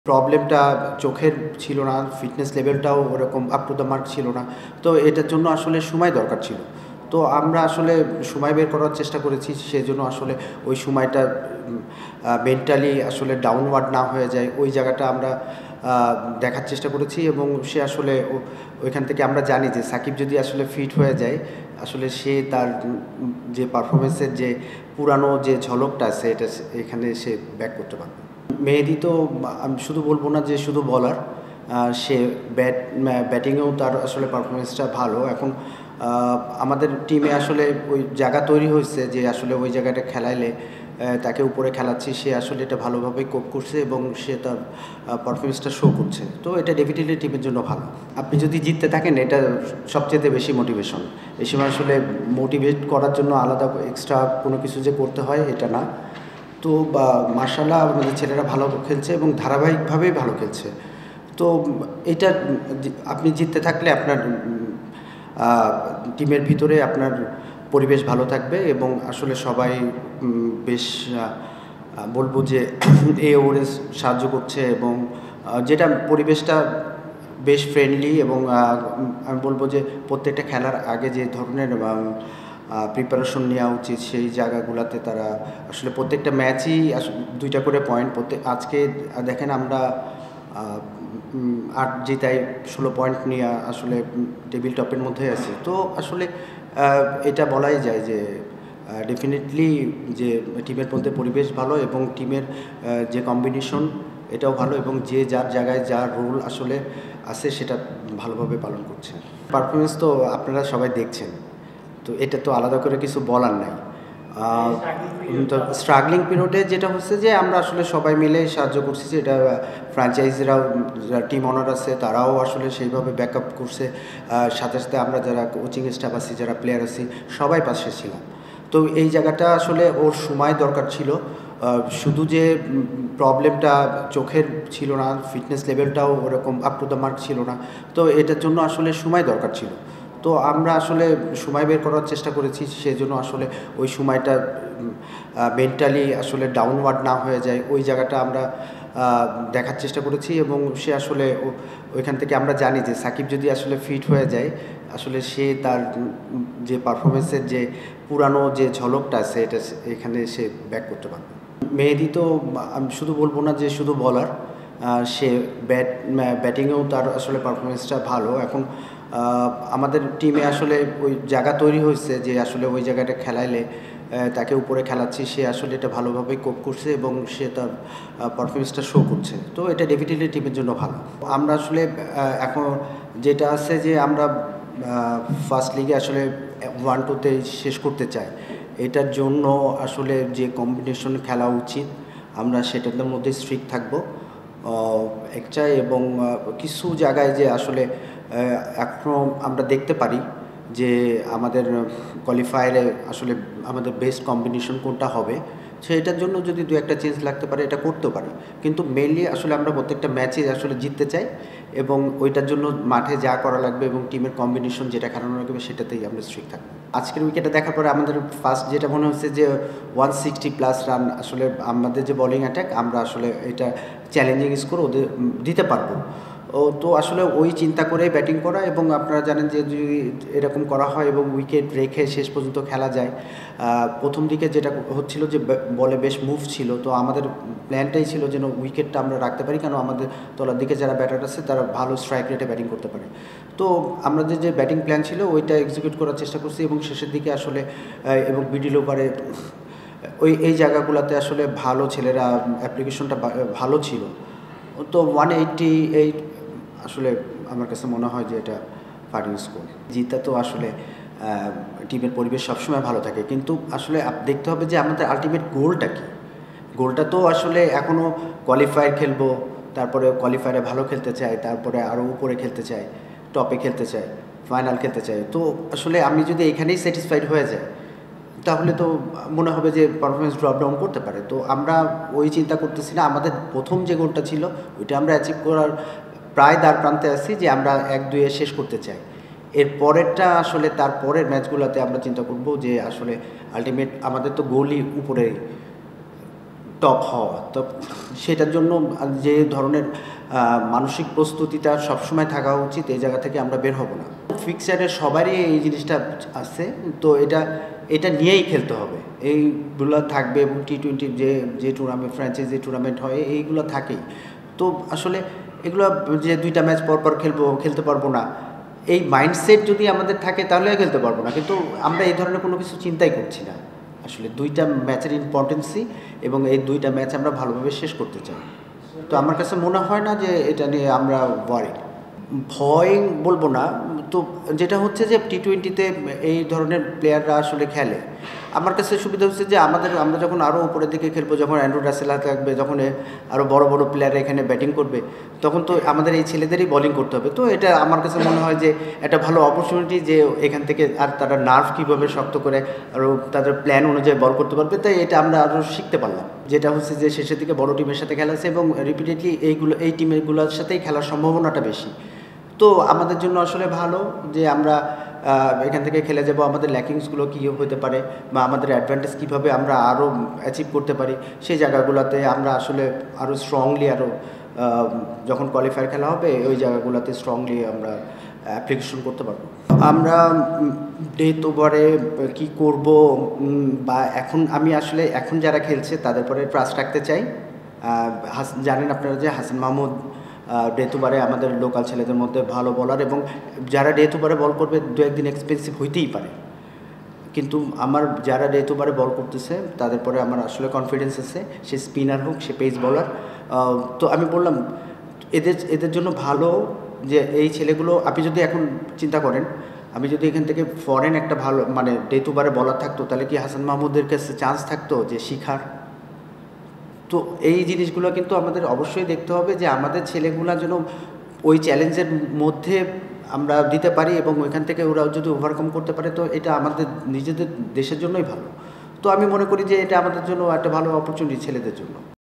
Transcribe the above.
প্রবলেমটা চোখের ছিল না, ফিটনেস লেভেলটাও ওরকম আপ টু দ্য মার্ক ছিল না। তো এটার জন্য আসলে সময় দরকার ছিল। তো আমরা আসলে সময় বের করার চেষ্টা করেছি। সেজন্য আসলে ওই সময়টা মেন্টালি আসলে ডাউনওয়ার্ড না হয়ে যায়, ওই জায়গাটা আমরা দেখার চেষ্টা করেছি এবং সে আসলে ওইখান থেকে আমরা জানি যে সাকিব যদি আসলে ফিট হয়ে যায়, আসলে সে তার যে পারফরমেন্সের যে পুরানো যে ঝলকটা আছে এটা এখানে সে ব্যাক করতে পারবে। মেহেদী তো আমি শুধু বলবো না যে শুধু বলার, সে ব্যাটিংয়েও তার আসলে পারফরমেন্সটা ভালো। এখন আমাদের টিমে আসলে ওই জায়গা তৈরি হয়েছে যে আসলে ওই জায়গাটা খেলাইলে তাকে উপরে খেলাচ্ছি, সে আসলে এটা ভালোভাবেই কোপ করছে এবং সে তার পারফরমেন্সটা শো করছে। তো এটা ডেফিনেটলি টিমের জন্য ভালো। আপনি যদি জিততে থাকেন এটা সবচেয়ে বেশি মোটিভেশন। এই সময় আসলে মোটিভেট করার জন্য আলাদা এক্সট্রা কোনো কিছু যে করতে হয় এটা না। তো মাশাআল্লাহ আমাদের ছেলেরা ভালো খেলছে এবং ধারাবাহিকভাবেই ভালো খেলছে। তো এটা আপনি জিততে থাকলে আপনার টিমের ভিতরে আপনার পরিবেশ ভালো থাকবে এবং আসলে সবাই বেশ বলবো যে ওরে সাহায্য করছে এবং যেটা পরিবেশটা বেশ ফ্রেন্ডলি এবং আমি বলবো যে প্রত্যেকটা খেলার আগে যে ধরনের প্রিপারেশন নেওয়া উচিত সেই জায়গাগুলোতে তারা আসলে প্রত্যেকটা ম্যাচই 2টা করে পয়েন্ট আজকে দেখেন আমরা 8 জেতায় 16 পয়েন্ট নিয়ে আসলে টেবিল টপের মধ্যে আছি। তো আসলে এটা বলাই যায় যে ডেফিনেটলি যে টিমের মধ্যে পরিবেশ ভালো এবং টিমের যে কম্বিনেশন এটাও ভালো এবং যে যার জায়গায় যার রোল আসলে আছে সেটা ভালোভাবে পালন করছে। পারফরমেন্স তো আপনারা সবাই দেখছেন, তো এটা তো আলাদা করে কিছু বলার নাই। তো স্ট্রাগলিং পিরিয়ডে যেটা হচ্ছে যে আমরা আসলে সবাই মিলে সাহায্য করছি, যে এটা ফ্র্যাঞ্চাইজিরাও যারা টিম ওনার আছে তারাও আসলে সেইভাবে ব্যাকআপ করছে। সাথে সাথে আমরা যারা কোচিং স্টাফ আছি, যারা প্লেয়ার আছি, সবাই পাশে ছিলাম। তো এই জায়গাটা আসলে ওর সময় দরকার ছিল। শুধু যে প্রবলেমটা চোখের ছিল না, ফিটনেস লেভেলটাও ওরকম আপ টু দ্য মার্ক ছিল না। তো এটার জন্য আসলে সময় দরকার ছিল। তো আমরা আসলে সময় বের করার চেষ্টা করেছি, সেজন্য আসলে ওই সময়টা মেন্টালি আসলে ডাউনওয়ার্ড না হয়ে যায়, ওই জায়গাটা আমরা দেখার চেষ্টা করেছি এবং সে আসলে ওইখান থেকে আমরা জানি যে সাকিব যদি আসলে ফিট হয়ে যায়, আসলে সে তার যে পারফরমেন্সের যে পুরানো যে ঝলকটা আছে এটা এখানে সে ব্যাক করতে পারবে। মেহেদী তো আমি শুধু বলবো না যে শুধু বলার, সে ব্যাটিংয়েও তার আসলে পারফরমেন্সটা ভালো। এখন আমাদের টিমে আসলে ওই জায়গা তৈরি হয়েছে যে আসলে ওই জায়গাটা খেলাইলে তাকে উপরে খেলাচ্ছি, সে আসলে এটা ভালোভাবেই কোপ করছে এবং সে তার পারফরমেন্সটা শো করছে। তো এটা ডেফিনেটলি টিমের জন্য ভালো। আমরা আসলে এখন যেটা আছে যে আমরা ফার্স্ট লিগে আসলে 1-2-তে শেষ করতে চাই। এটার জন্য আসলে যে কম্বিনেশন খেলা উচিত আমরা সেটার মধ্যে স্ট্রিক্ট থাকবো একটা, এবং কিছু জায়গায় যে আসলে এখনও আমরা দেখতে পারি যে আমাদের কোয়ালিফায়ারে আসলে আমাদের বেস্ট কম্বিনেশন কোনটা হবে, সেটার জন্য যদি 2-একটা চেঞ্জ লাগতে পারে এটা করতেও পারি। কিন্তু মেইনলি আসলে আমরা প্রত্যেকটা ম্যাচে আসলে জিততে চাই এবং ওইটার জন্য মাঠে যা করা লাগবে এবং টিমের কম্বিনেশন যেটা খেলানো লাগবে সেটাতেই আমরা স্ট্রিক্ট থাকবো। আজকের উইকেটে দেখার পরে আমাদের ফার্স্ট যেটা মনে হচ্ছে যে 160+ রান আসলে আমাদের যে বোলিং অ্যাটাক আমরা আসলে এটা চ্যালেঞ্জিং স্কোর ওদের দিতে পারবো। তো আসলে ওই চিন্তা করে ব্যাটিং করা, এবং আপনারা জানেন যে যদি এরকম করা হয় এবং উইকেট রেখে শেষ পর্যন্ত খেলা যায়। প্রথম দিকে যেটা হচ্ছিল যে বলে বেশ মুভ ছিল, তো আমাদের প্ল্যানটাই ছিল যেন উইকেটটা আমরা রাখতে পারি, কারণ আমাদের তলার দিকে যারা ব্যাটার আছে তারা ভালো স্ট্রাইক রেটে ব্যাটিং করতে পারে। তো আমাদের যে ব্যাটিং প্ল্যান ছিল ওইটা এক্সিকিউট করার চেষ্টা করছি এবং শেষের দিকে আসলে এবং মিডল ওভারে এই জায়গাগুলোতে আসলে ভালো ছেলেরা অ্যাপ্লিকেশনটা ভালো ছিল। তো 188 আসলে আমার কাছে মনে হয় যে এটা ফাইটিং স্কোর। জিতা তো আসলে টিমের পরিবেশ সবসময় ভালো থাকে, কিন্তু আসলে দেখতে হবে যে আমাদের আলটিমেট গোলটা কী। গোলটা তো আসলে এখনও কোয়ালিফায়ার খেলবো, তারপরে কোয়ালিফায়ারে ভালো খেলতে চাই, তারপরে আরও উপরে খেলতে চাই, টপে খেলতে চাই, ফাইনাল খেলতে চাই। তো আসলে আমি যদি এখানেই স্যাটিসফাইড হয়ে যাই তাহলে তো মনে হবে যে পারফরমেন্স ড্রপ ডাউন করতে পারে। তো আমরা ওই চিন্তা করতেছি না। আমাদের প্রথম যে গোলটা ছিল ওইটা আমরা অ্যাচিভ করার প্রায় দ্বার প্রান্তে আছি, যে আমরা 1-2-এ শেষ করতে চাই। এর পরেরটা আসলে তার পরের ম্যাচগুলোতে আমরা চিন্তা করব যে আসলে আলটিমেট আমাদের তো গোলই উপরে টপ হওয়া। তো সেটার জন্য যে ধরনের মানসিক প্রস্তুতিটা সবসময় থাকা উচিত, এই জায়গা থেকে আমরা বের হব না। ফিক্সারের সবারই এই জিনিসটা আছে, তো এটা নিয়েই খেলতে হবে। এইগুলো থাকবে এবং টি-20 যে টুর্নামেন্ট, ফ্র্যাঞ্চাইজি টুর্নামেন্ট হয় এইগুলো থাকেই। তো আসলে এগুলো যে 2টা ম্যাচ পর খেলতে পারবো না, এই মাইন্ডসেট যদি আমাদের থাকে তাহলে খেলতে পারবো না, কিন্তু আমরা এই ধরনের কোনো কিছু চিন্তাই করছি না। আসলে 2টা ম্যাচের ইম্পর্টেন্সই এবং এই 2টা ম্যাচ আমরা ভালোভাবে শেষ করতে চাই। তো আমার কাছে মনে হয় না যে এটা নিয়ে আমরা ওয়ারিড। ভয় বলবো না, তো যেটা হচ্ছে যে টি-20তে এই ধরনের প্লেয়াররা আসলে খেলে। আমার কাছে সুবিধা হচ্ছে যে আমরা যখন আরও উপরের দিকে খেলবো, যখন অ্যান্ড্রু রাসেল থাকবে, যখন আরও বড় প্লেয়ার এখানে ব্যাটিং করবে, তখন তো আমাদের এই ছেলেদেরই বোলিং করতে হবে। তো এটা আমার কাছে মনে হয় যে একটা ভালো অপরচুনিটি, যে এখান থেকে আর তারা নার্ভ কীভাবে শক্ত করে আরও তাদের প্ল্যান অনুযায়ী বল করতে পারবে, তাই এটা আমরা আরও শিখতে পারলাম। যেটা হচ্ছে যে শেষের দিকে বড় টিমের সাথে খেলা আছে এবং রিপিটেডলি এই টিমগুলোর সাথেই খেলার সম্ভাবনাটা বেশি। তো আমাদের জন্য আসলে ভালো যে আমরা এখান থেকে খেলে যাব, আমাদের ল্যাকিংসগুলো কী হতে পারে বা আমাদের অ্যাডভান্টেজ কীভাবে আমরা আরও অ্যাচিভ করতে পারি, সেই জায়গাগুলোতে আমরা আসলে আরও স্ট্রংলি যখন কোয়ালিফায়ার খেলা হবে ওই জায়গাগুলোতে স্ট্রংলি আমরা অ্যাপ্লিকেশন করতে পারবো। আমরা ডেথ ওভারে কী করব, বা এখন যারা খেলছে তাদের পরে ট্রাস্ট রাখতে চাই। জানেন আপনারা যে হাসান মাহমুদ ডেথ ওভারে আমাদের লোকাল ছেলেদের মধ্যে ভালো বলার, এবং যারা ডেথ ওভারে বল করবে 2-1 দিন এক্সপেন্সিভ হইতেই পারে, কিন্তু যারা ডেথ ওভারে বল করতেছে তাদের পরে আমার আসলে কনফিডেন্স আছে, সে স্পিনার হোক, সে পেস বলার। তো আমি বললাম এদের জন্য ভালো যে এই ছেলেগুলো, আপনি যদি এখন চিন্তা করেন, আমি যদি এখান থেকে ফরেন একটা ভালো ডেথ ওভারে বলার থাকতো, তাহলে কি হাসান মাহমুদের কাছে চান্স থাকতো যে শিখার? তো এই জিনিসগুলো কিন্তু আমাদের অবশ্যই দেখতে হবে যে আমাদের ছেলেগুলা যেন ওই চ্যালেঞ্জের মধ্যে আমরা দিতে পারি এবং ওইখান থেকে ওরা যদি ওভারকাম করতে পারে, তো এটা আমাদের নিজেদের দেশের জন্যই ভালো। তো আমি মনে করি যে এটা আমাদের জন্য একটা ভালো অপরচুনিটি ছেলেদের জন্য।